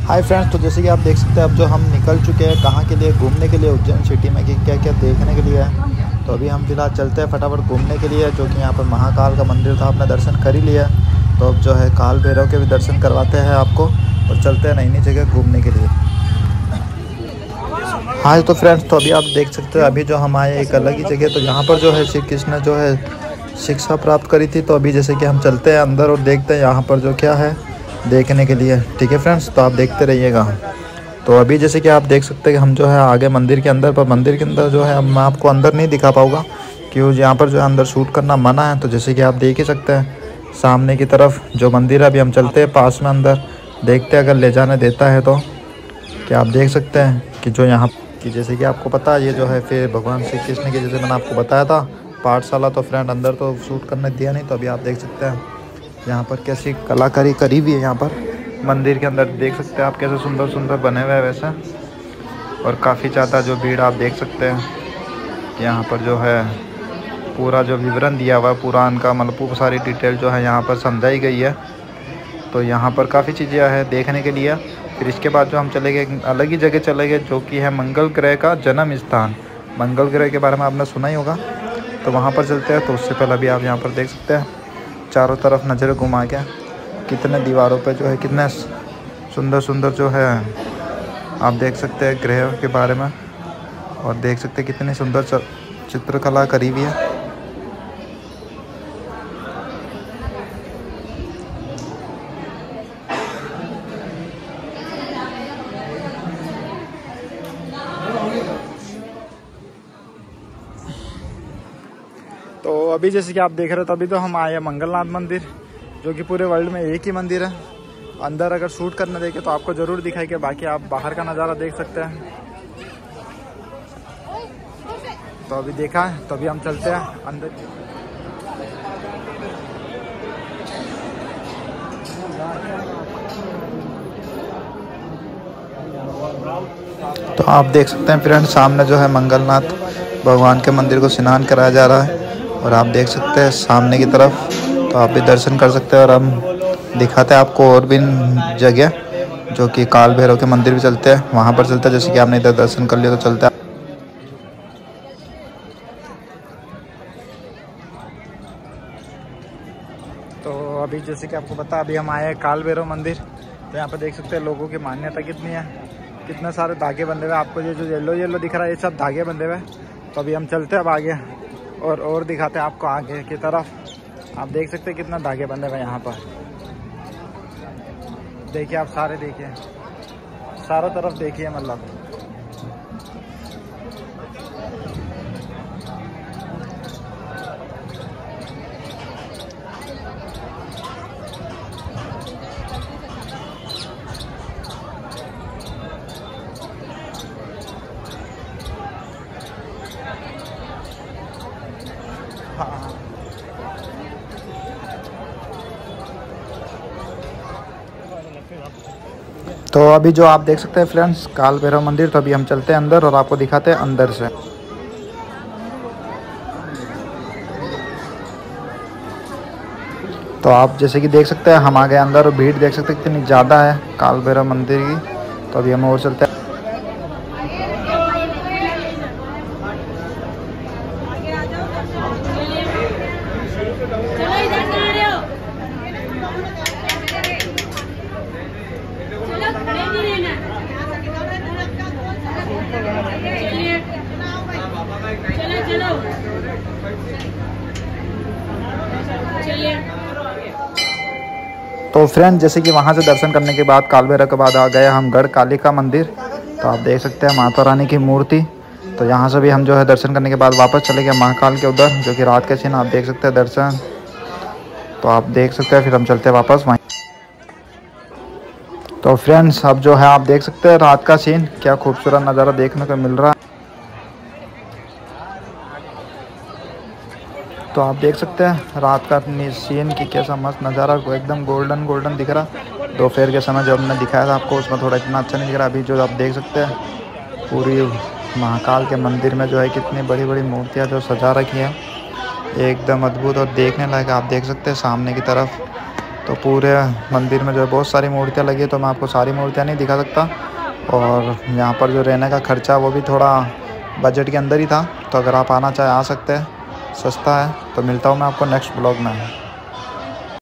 Hi friends, तो जैसे कि आप देख सकते हैं अब जो हम निकल चुके हैं कहाँ के लिए, घूमने के लिए उज्जैन सिटी में कि क्या क्या देखने के लिए है। तो अभी हम फिलहाल चलते हैं फटाफट घूमने के लिए, जो कि यहाँ पर महाकाल का मंदिर था, आपने दर्शन कर ही लिया। तो अब जो है काल भैरव के भी दर्शन करवाते हैं आपको और चलते हैं नई नई जगह घूमने के लिए। हाँ तो फ्रेंड्स, तो अभी आप देख सकते हैं अभी जो हम आए एक अलग ही जगह, तो यहाँ पर जो है श्री कृष्ण जो है शिक्षा प्राप्त करी थी। तो अभी जैसे कि हम चलते हैं अंदर और देखते हैं यहाँ पर जो क्या है देखने के लिए। ठीक है फ्रेंड्स, तो आप देखते रहिएगा। तो अभी जैसे कि आप देख सकते हैं कि हम जो है आगे मंदिर के अंदर, पर मंदिर के अंदर जो है अब मैं आपको अंदर नहीं दिखा पाऊँगा क्योंकि यहाँ पर जो है अंदर शूट करना मना है। तो जैसे कि आप देख ही सकते हैं सामने की तरफ जो मंदिर है, अभी हम चलते हैं पास में अंदर, देखते हैं अगर ले जाने देता है तो। क्या आप देख सकते हैं कि जो यहाँ कि जैसे कि आपको पता है ये जो है फिर भगवान श्री कृष्ण की, जैसे मैंने आपको बताया था पाठशाला। तो फ्रेंड अंदर तो शूट करने दिया नहीं। तो अभी आप देख सकते हैं यहाँ पर कैसी कलाकारी करी हुई है। यहाँ पर मंदिर के अंदर देख सकते हैं आप कैसे सुंदर सुंदर बने हुए हैं वैसा, और काफ़ी ज़्यादा जो भीड़ आप देख सकते हैं। यहाँ पर जो है पूरा जो विवरण दिया हुआ है पुराण का, मतलब सारी डिटेल जो है यहाँ पर समझाई गई है। तो यहाँ पर काफ़ी चीज़ें हैं देखने के लिए। फिर इसके बाद जो हम चले गए एक अलग ही जगह चले गए, जो कि है मंगल ग्रह का जन्म स्थान। मंगल ग्रह के बारे में आपने सुना ही होगा, तो वहाँ पर चलते हैं। तो उससे पहले अभी आप यहाँ पर देख सकते हैं चारों तरफ नज़र घुमा के कितने दीवारों पे जो है कितने सुंदर सुंदर जो है आप देख सकते हैं ग्रह के बारे में, और देख सकते हैं कितनी सुंदर चित्रकला करी हुई है। तो अभी जैसे कि आप देख रहे हो, तो अभी तो हम आए हैं मंगलनाथ मंदिर, जो कि पूरे वर्ल्ड में एक ही मंदिर है। अंदर अगर शूट करने देखे तो आपको ज़रूर दिखाई के, बाकी आप बाहर का नज़ारा देख सकते हैं। तो अभी देखा है, तो अभी हम चलते हैं अंदर। तो आप देख सकते हैं फ्रेंड सामने जो है मंगलनाथ भगवान के मंदिर को स्नान कराया जा रहा है, और आप देख सकते हैं सामने की तरफ। तो आप भी दर्शन कर सकते हैं, और हम दिखाते हैं आपको और भी जगह, जो कि काल भैरव के मंदिर भी चलते हैं, वहाँ पर चलते हैं। जैसे कि आपने इधर दर्शन कर लिया तो चलते हैं। तो अभी जैसे कि आपको पता, अभी हम आए हैं काल भैरव मंदिर। तो यहाँ पर देख सकते हैं लोगों की मान्यता कितनी है, कितने सारे धागे बंधे हुए। आपको ये जो येलो येलो दिख रहा है ये सब धागे बंधे हुए। तो अभी हम चलते हैं अब आगे और दिखाते हैं आपको आगे की तरफ। आप देख सकते हैं कितना धागे बंधे हुए यहाँ पर। देखिए आप सारे देखिए, चारों तरफ देखिए, मतलब हाँ। तो अभी जो आप देख सकते हैं फ्रेंड्स काल भैरव मंदिर। तो अभी हम चलते हैं अंदर और आपको दिखाते हैं अंदर से। तो आप जैसे कि देख सकते हैं हम आ गए अंदर, और भीड़ देख सकते हैं कितनी ज़्यादा है काल भैरव मंदिर की। तो अभी हम और चलते हैं। तो फ्रेंड जैसे कि वहाँ से दर्शन करने के बाद काल भैरव के बाद आ गए हम गढ़ कालिका मंदिर। तो आप देख सकते हैं माता रानी की मूर्ति। तो यहाँ से भी हम जो है दर्शन करने के बाद वापस चले गए महाकाल के उधर, जो कि रात के सीन आप देख सकते हैं दर्शन। तो आप देख सकते हैं फिर हम चलते हैं वापस वहीं। तो फ्रेंड्स अब जो है आप देख सकते हैं रात का सीन, क्या खूबसूरत नज़ारा देखने को मिल रहा है। तो आप देख सकते हैं रात का सीन की कैसा मस्त नज़ारा, एकदम गोल्डन गोल्डन दिख रहा। दोपहर के समय जो हमने दिखाया था आपको उसमें थोड़ा इतना अच्छा नहीं दिख रहा। अभी जो आप देख सकते हैं पूरी महाकाल के मंदिर में जो है कितनी बड़ी बड़ी मूर्तियाँ जो सजा रखी हैं, एकदम अद्भुत और देखने लायक। आप देख सकते हैं सामने की तरफ तो पूरे मंदिर में जो है बहुत सारी मूर्तियाँ लगी है, तो मैं आपको सारी मूर्तियाँ नहीं दिखा सकता। और यहाँ पर जो रहने का ख़र्चा वो भी थोड़ा बजट के अंदर ही था, तो अगर आप आना चाहे आ सकते हैं, सस्ता है। तो मिलता हूँ मैं आपको नेक्स्ट ब्लॉग में।